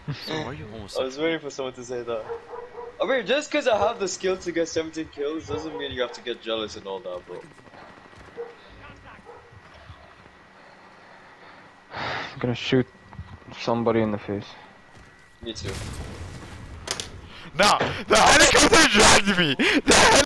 So why are you I homosexual? was waiting for someone to say that. I mean, just because I have the skill to get 17 kills doesn't mean you have to get jealous and all that, bro. I'm gonna shoot somebody in the face. Me too. No, the helicopter dragged me.